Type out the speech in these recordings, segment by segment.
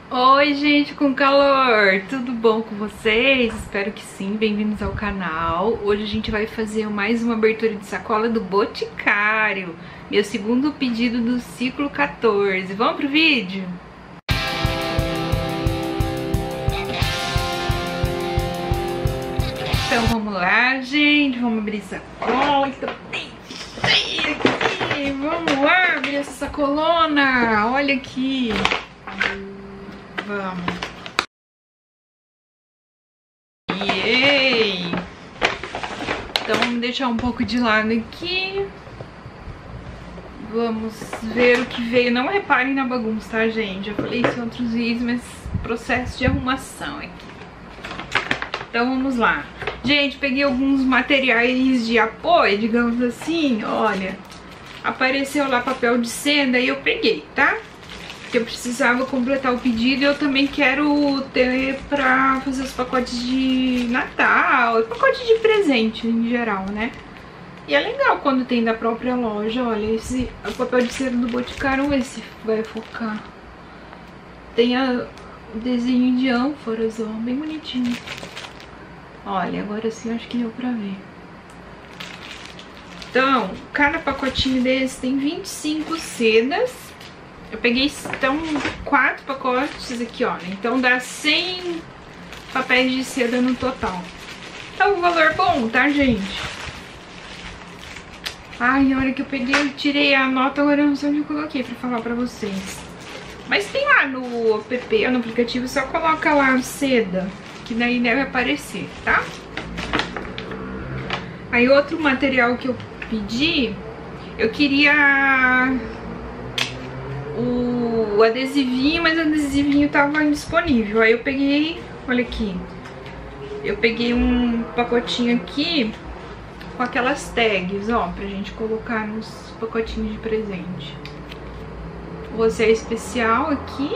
Oi, gente com calor! Tudo bom com vocês? Espero que sim, bem-vindos ao canal. Hoje a gente vai fazer mais uma abertura de sacola do Boticário, meu segundo pedido do ciclo 14. Vamos pro vídeo? Então vamos lá, gente, vamos abrir sacola, que tá bem cheia aqui. Vamos lá abrir essa sacolona, olha aqui. Vamos. Yay! Então vamos deixar um pouco de lado aqui. Vamos ver o que veio. Não reparem na bagunça, tá, gente? Já falei isso em outros vídeos, mas processo de arrumação aqui. Então vamos lá. Gente, peguei alguns materiais de apoio, digamos assim. Olha, apareceu lá papel de seda e eu peguei, tá? Que eu precisava completar o pedido e eu também quero ter pra fazer os pacotes de Natal e pacote de presente em geral, né? E é legal quando tem da própria loja. Olha, esse o papel de cera do Boticário, vamos ver se vai focar. Tem o desenho de ânforas, ó, bem bonitinho. Olha, agora sim acho que deu pra ver. Então, cada pacotinho desse tem 25 sedas. Eu peguei, então, 4 pacotes aqui, olha. Então dá 100 papéis de seda no total. Tá um valor bom, tá, gente? Ai, a hora que eu peguei, eu tirei a nota, agora eu não sei onde eu coloquei pra falar pra vocês. Mas tem lá no app, no aplicativo, só coloca lá seda, que daí deve aparecer, tá? Aí outro material que eu pedi, eu queria o adesivinho, mas o adesivinho tava indisponível. Aí eu peguei, olha aqui, eu peguei um pacotinho aqui com aquelas tags, ó, pra gente colocar nos pacotinhos de presente. Você é especial aqui.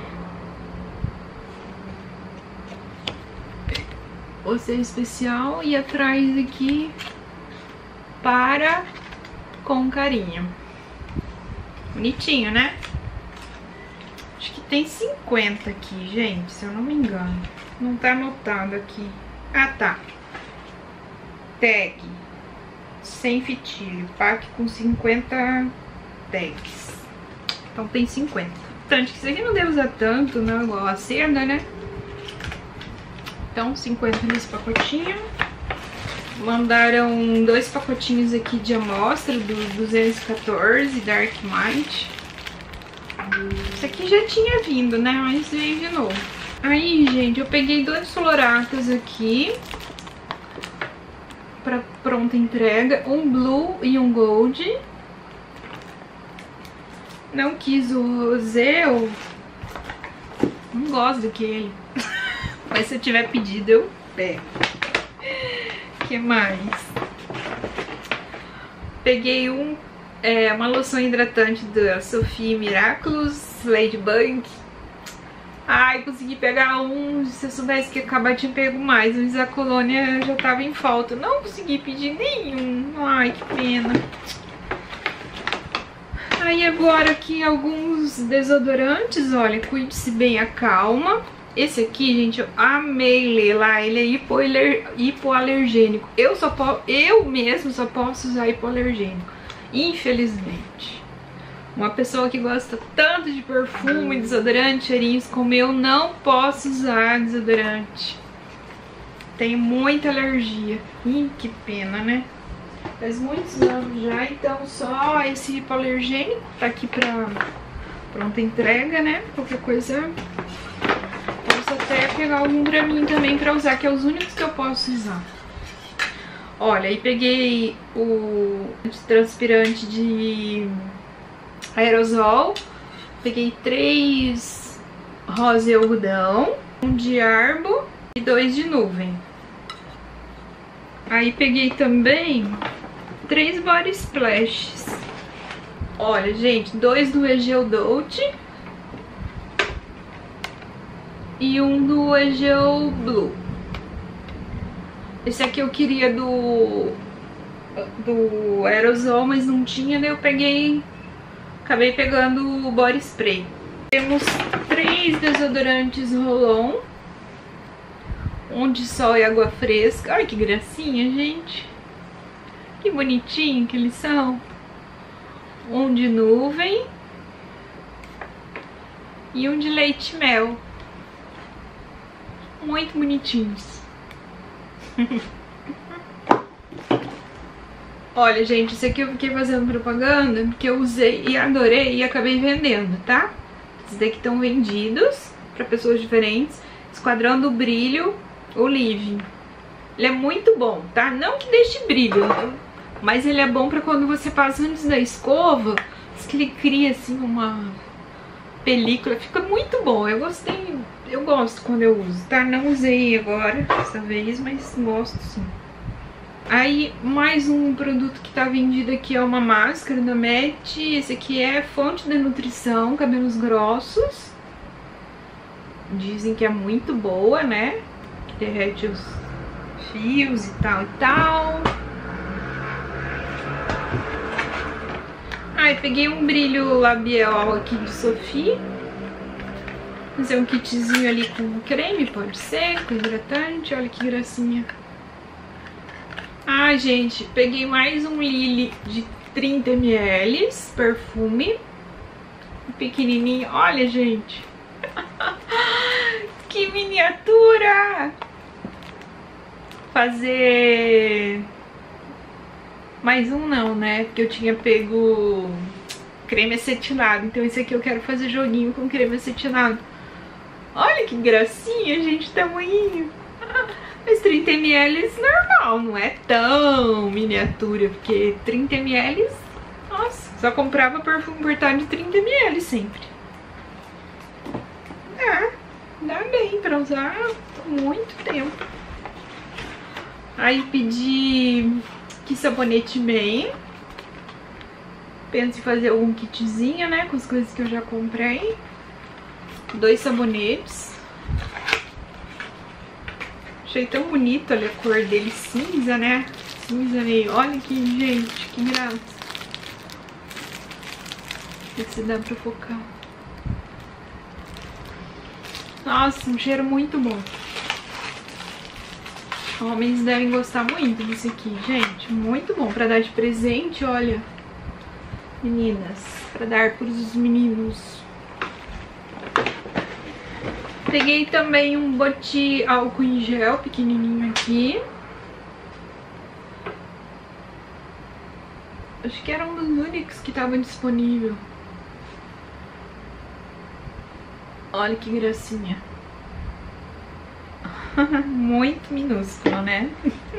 Você é especial e atrás aqui para com carinho. Bonitinho, né? Acho que tem 50 aqui, gente, se eu não me engano. Não tá anotado aqui. Ah, tá. Tag. Sem fitilho. Pack com 50 tags. Então tem 50. Tanto que isso aqui não deve usar tanto, não, igual a seda, né? Então, 50 nesse pacotinho. Mandaram 2 pacotinhos aqui de amostra do 214 Dark Might. Isso aqui já tinha vindo, né? Mas veio de novo. Aí, gente, eu peguei 2 floratas aqui pra pronta entrega. Um blue e um gold. Não quis o rosé, eu não gosto daquele. Mas se eu tiver pedido, eu pego. O que mais? Peguei uma loção hidratante da Sophie Miraculous Ladybug. Ai, consegui pegar um. Se eu soubesse que ia acabar, tinha pego mais. Mas a colônia já tava em falta. Não consegui pedir nenhum. Ai, que pena. Aí agora aqui alguns desodorantes. Olha, cuide-se bem, acalma. Esse aqui, gente, eu amei ler lá, ele é hipoalergênico. Eu mesmo só posso usar hipoalergênico, infelizmente. Uma pessoa que gosta tanto de perfume, desodorante, cheirinhos como eu, não posso usar desodorante. Tenho muita alergia. Ih, que pena, né? Faz muitos anos já, então só esse hipoalergênico tá aqui pra pronta entrega, né? Qualquer coisa... até pegar algum pra mim também pra usar, que é os únicos que eu posso usar. Olha, aí peguei o transpirante de aerosol. Peguei 3 rosa e algodão, um de arbo e 2 de nuvem. Aí peguei também 3 body splashes. Olha, gente, 2 do Egeu Dolce e um do Egeu Blue. Esse aqui eu queria do aerosol, mas não tinha, daí eu acabei pegando o body spray. Temos 3 3 desodorantes Roll-On. Um de sol e água fresca. Olha que gracinha, gente. Que bonitinho que eles são. Um de nuvem. E um de leite e mel. Muito bonitinhos. Olha, gente, esse aqui eu fiquei fazendo propaganda porque eu usei e adorei e acabei vendendo, tá? Esses daqui estão vendidos para pessoas diferentes. Esquadrão do Brilho Olive. Ele é muito bom, tá? Não que deixe brilho, mas ele é bom pra quando você passa antes da escova. Diz que ele cria assim uma película. Fica muito bom. Eu gostei. Eu gosto quando eu uso, tá? Não usei agora, dessa vez, mas gosto sim. Aí, mais um produto que tá vendido aqui é uma máscara da MAC. Esse aqui é fonte de nutrição, cabelos grossos. Dizem que é muito boa, né? Que derrete os fios e tal e tal. Aí, peguei um brilho labial aqui de Sophie. Fazer um kitzinho ali com creme, pode ser, com hidratante. Olha que gracinha. Ah, gente, peguei mais um Lily de 30 ml, perfume. Pequenininho. Olha, gente. Que miniatura! Fazer... mais um não, né? Porque eu tinha pego creme acetinado. Então esse aqui eu quero fazer joguinho com creme acetinado. Olha que gracinha, gente, tamanhinho. Mas 30 ml normal, não é tão miniatura, porque 30 ml, nossa, só comprava perfume importado de 30 ml sempre. Dá bem pra usar muito tempo. Aí pedi que sabonete bem. Penso em fazer algum kitzinho, né, com as coisas que eu já comprei. 2 sabonetes. Achei tão bonito, olha a cor dele, cinza, né? Cinza meio, olha aqui, gente, que graça. Ver se dá pra focar. Nossa, um cheiro muito bom. Homens devem gostar muito desse aqui, gente. Muito bom pra dar de presente, olha. Meninas, pra dar pros meninos. Peguei também um boti álcool em gel pequenininho aqui. Acho que era um dos únicos que estava disponível. Olha que gracinha. Muito minúsculo, né?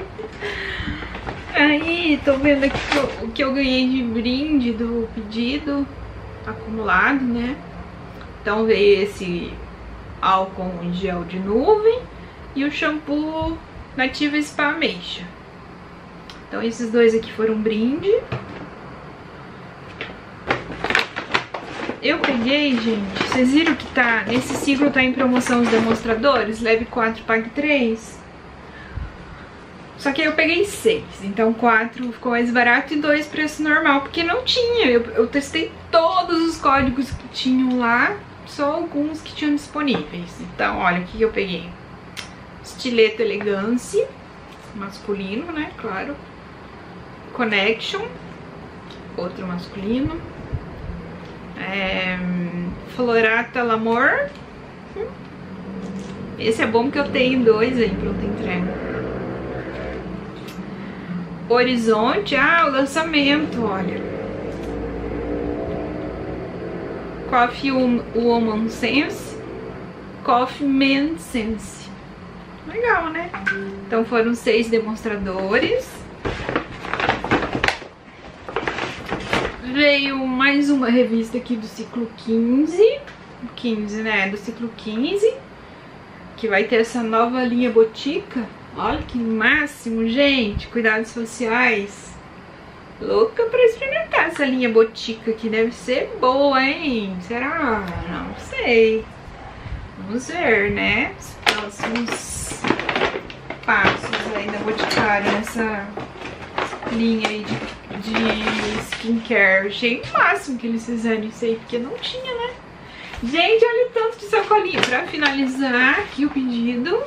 Aí, tô vendo aqui o que eu ganhei de brinde do pedido acumulado, né? Então veio esse álcool em gel de nuvem e o shampoo Nativa Spa Ameixa. Então esses dois aqui foram um brinde. Eu peguei, gente, vocês viram que tá, nesse ciclo tá em promoção os demonstradores, leve 4, pague 3. Só que eu peguei 6, então 4 ficou mais barato e 2 preço normal, porque não tinha. Eu testei todos os códigos que tinham lá, só alguns que tinham disponíveis. Então, olha o que eu peguei. Estileto Elegance, masculino, né, claro. Connection, outro masculino. Florata L'Amour. Esse é bom porque eu tenho 2 aí, pronto, entrega. Horizonte, o lançamento, olha. Coffee Woman Sense, Coffee Man Sense. Legal, né? Então foram 6 demonstradores. Veio mais uma revista aqui do ciclo 15. 15, né? Do ciclo 15. Que vai ter essa nova linha Botica. Olha que máximo, gente. Cuidados faciais. Louca pra experimentar essa linha Botica aqui. Deve ser boa, hein? Será? Não sei. Vamos ver, né? Os próximos passos aí da Boticário nessa linha aí de skincare. Achei o máximo que eles fizeram isso aí, porque não tinha, né? Gente, olha o tanto de sacolinha. Pra finalizar aqui o pedido,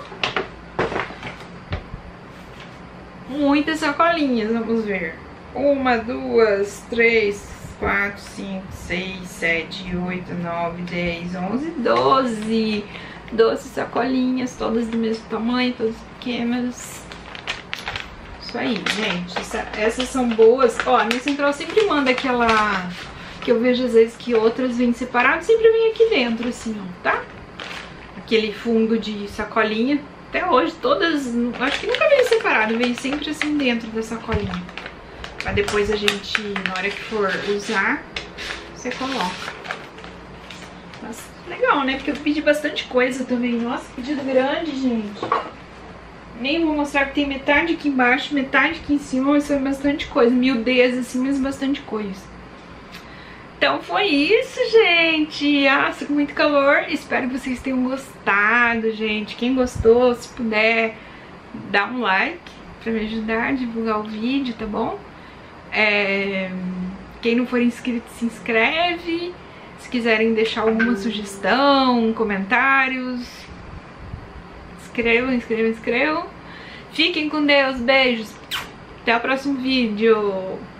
muitas sacolinhas, vamos ver. 1, 2, 3, 4, 5, 6, 7, 8, 9, 10, 11, 12. 12 sacolinhas, todas do mesmo tamanho, todas pequenas. Isso aí, gente. Essas são boas. Ó, a minha central sempre manda aquela... que eu vejo às vezes que outras vêm separadas, sempre vem aqui dentro, assim, ó, tá? Aquele fundo de sacolinha. Até hoje, todas... acho que nunca veio separado, veio sempre assim dentro da sacolinha. Pra depois a gente, na hora que for usar, você coloca. Nossa, legal, né? Porque eu pedi bastante coisa também. Nossa, pedido grande, gente. Nem vou mostrar que tem metade aqui embaixo, metade aqui em cima, mas foi bastante coisa. Miudez, assim, mas bastante coisa. Então foi isso, gente. Nossa, com muito calor. Espero que vocês tenham gostado, gente. Quem gostou, se puder, dá um like pra me ajudar a divulgar o vídeo, tá bom? Quem não for inscrito, se inscreve. Se quiserem deixar alguma sugestão, comentários, inscrevam. Fiquem com Deus, beijos. Até o próximo vídeo.